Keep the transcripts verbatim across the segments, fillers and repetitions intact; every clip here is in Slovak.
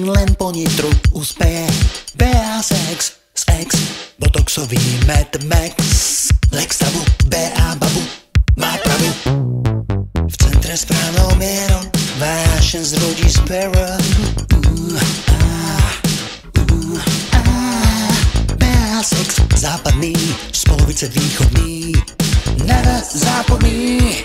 len po nitru úspeje. bé á sex s ex, botoxový Mad Max. Lex tabu, bé á babu, má pravu. V centre správnou mierou vášen zrodí z pera. bé á sex západný, z polovice východný, nada záporný.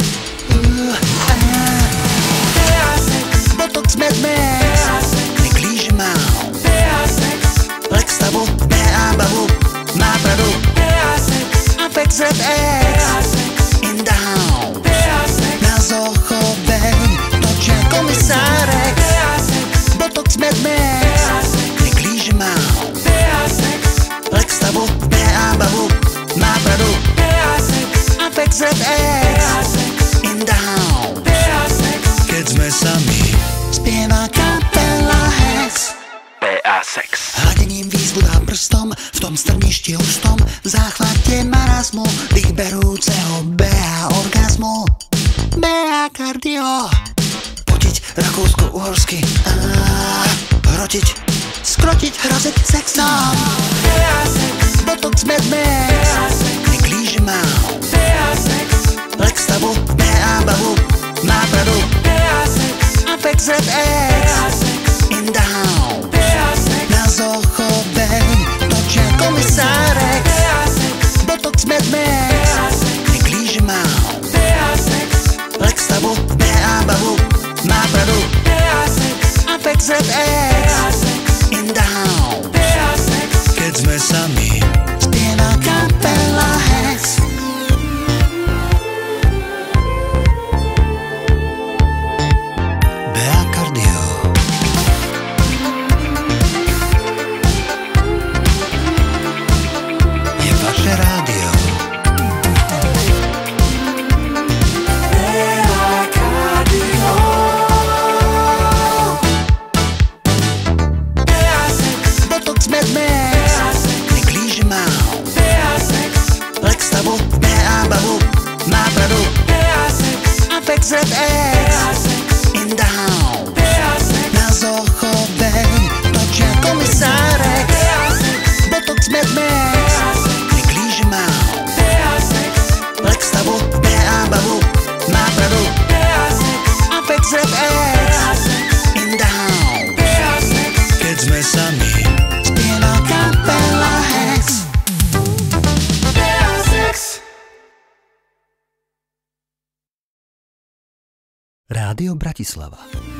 bé á sex, botox Mad Max, neklíže má. bé á sex, Lex tabu, bé á babu, má pravdu. bé á sex, Afex Red X, in the house. bé á sex, na Zochovej točia komisárek. bé á sex, botox Mad Max, neklíže má. bé á sex, Lex tabu, bé á babu, má pravdu. bé á sex, Afex Red X, in the house. bé á sex, keď sme sami, spieva kapela Hex. bé á sex. Hádením výzvu dá prstom, v tom strništi hustom, v záchvate marazmu, dých berúceho bé á orgazmu. bé á kardio, potiť rakúsko-uhorsky, hrotiť, skrotiť, hroziť sexom. bé á sex, botox Mad Max, neklíže má. bé á sex, Lex tabu, bé á babu, má pravdu. bé á sex, Afex Red X, in the house. bé á sex, na Zochovej točia komisárek. bé á sex, botox Mad Max, neklíže má. bé á sex, Lex tabu, bé á babu, má pravdu. bé á sex, Afex Red X, in the house. bé á sex, keď sme sami, spieva kapela Hex. bé á kardio. Je vaše rádio. bé á kardio. bé á sex, botox Mad Max, neklíže má. bé á sex, Lex tabu, bé á babu, má pravdu. bé á sex, Afex Red X, in the house. bé á sex, na Zochovej točia komisárek. bé á sex, botox Mad Max, neklíže má. bé á sex, Lex tabu, bé á babu, má pravdu. bé á sex, Afex Red X, in the house. bé á sex, keď sme sami, spieva kapela Hex. bé á sex. Rádio Bratislava.